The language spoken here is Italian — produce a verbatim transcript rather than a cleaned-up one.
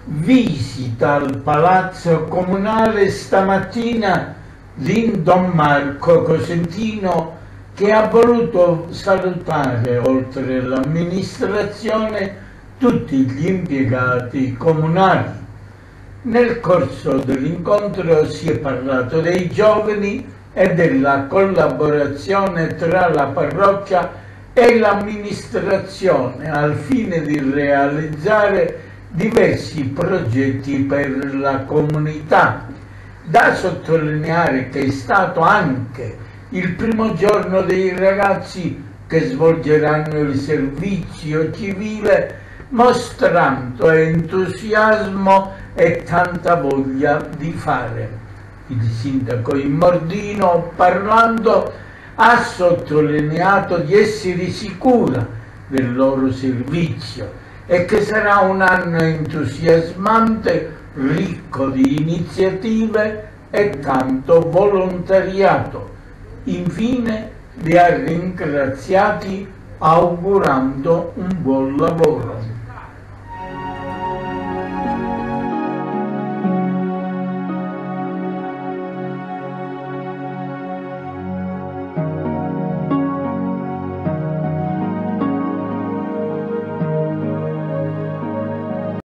visita al Palazzo Comunale stamattina di Don Marco Cosentino, che ha voluto salutare, oltre l'amministrazione, tutti gli impiegati comunali. Nel corso dell'incontro si è parlato dei giovani e della collaborazione tra la parrocchia e l'amministrazione al fine di realizzare diversi progetti per la comunità. Da sottolineare che è stato anche il primo giorno dei ragazzi che svolgeranno il servizio civile, mostrando entusiasmo e tanta voglia di fare. Il sindaco Immordino, parlando, ha sottolineato di essere sicura del loro servizio e che sarà un anno entusiasmante, ricco di iniziative e tanto volontariato. Infine li ha ringraziati augurando un buon lavoro.